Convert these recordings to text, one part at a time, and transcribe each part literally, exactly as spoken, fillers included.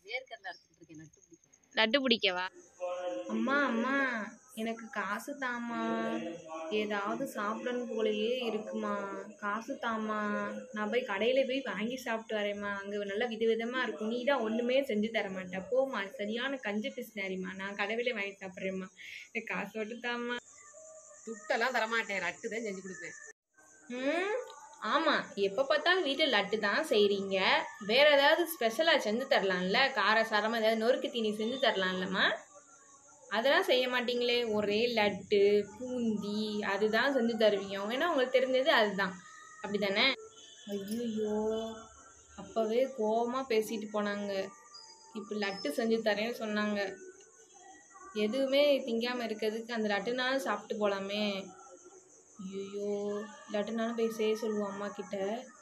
வேர்க்கடலை அரைச்சிட்டு இருக்கேன். லட்டு பிடிக்க. லட்டு பிடிக்கவா? அம்மா அம்மா எனக்கு காசு தாம்மா, ஏதாவது சாப்பிடணும் போலயே இருக்குமா, காசு தாம்மா, நான் போய் கடையில் போய் வாங்கி சாப்பிட்டு வரேம்மா, அங்கே நல்லா விதவிதமாக இருக்கும், நீ தான் ஒன்றுமே செஞ்சு தர மாட்டேன், போம்மா சரியான கஞ்சி பிஸ்னாரிம்மா, நான் கடையிலே வாங்கி சாப்பிட்றேம்மா, எனக்கு காசு மட்டும் தாம்மா. துட்டெல்லாம் தரமாட்டேன், லட்டு தான் செஞ்சு கொடுப்பேன். ம் ஆமாம், எப்போ பார்த்தாலும் வீட்டில் லட்டு தான் செய்கிறீங்க, வேறு ஏதாவது ஸ்பெஷலாக செஞ்சு தரலாம்ல, காரசாரமாக ஏதாவது நொறுக்கு தீனி செஞ்சு தரலாம்லம்மா, அதெல்லாம் செய்ய மாட்டீங்களே, ஒரே லட்டு பூந்தி அதுதான் செஞ்சு தருவீங்க, ஏன்னா உங்களுக்கு தெரிஞ்சது அதுதான், அப்படி தானே? ஐயோ, அப்போவே கோவமாக பேசிட்டு போனாங்க, இப்போ லட்டு செஞ்சு தரேன்னு சொன்னாங்க, எதுவுமே திங்காமல் இருக்கிறதுக்கு அந்த லட்டுனாலும் சாப்பிட்டு போகலாமே. ஐயோ, லட்டுனாலும் போய் செய்ய சொல்லுவோம் அம்மா கிட்ட.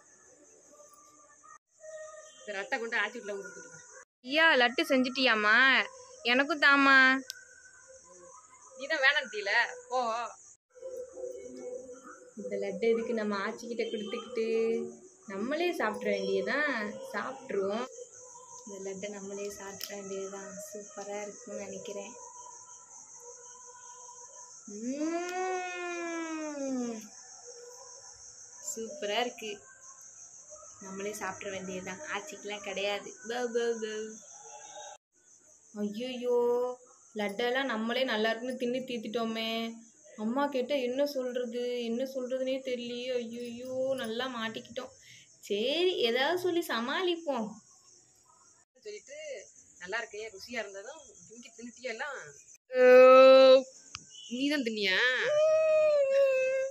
இந்த ரட்டை கொண்டு ஆச்சி வீட்டில் கொடுத்துருவேன். ஐயா, லட்டு செஞ்சிட்டியாம்மா, எனக்கும் தாம்மா. நீ தான் வேணான்ட்டில, போ. இந்த லட்டு எதுக்கு நம்ம ஆச்சிக்கிட்ட கொடுத்துக்கிட்டு, நம்மளே சாப்பிட்ற வேண்டியதான், சாப்பிட்ருவோம். இந்த லட்டை நம்மளே சாப்பிட்ற வேண்டியதுதான், சூப்பராக இருக்குன்னு நினைக்கிறேன். சூப்பராக இருக்கு, நம்மளே சாப்பிட்ற வேண்டியதுதான், ஆச்சிக்கெலாம் கிடையாது. ஐயோ, லட்டெல்லாம் நம்மளே நல்லா இருக்குன்னு தின்னு தீர்த்துட்டோமே, அம்மா கேட்டால் என்ன சொல்கிறது என்ன சொல்கிறதுனே தெரியலையே. ஐயோ, நல்லா மாட்டிக்கிட்டோம். சரி, ஏதாவது சொல்லி சமாளிப்போம். சொல்லிட்டு நல்லா இருக்கே, ருசியாக இருந்ததும் திங்கி தின்னுட்டியெல்லாம். நீ தான் தின்னியா?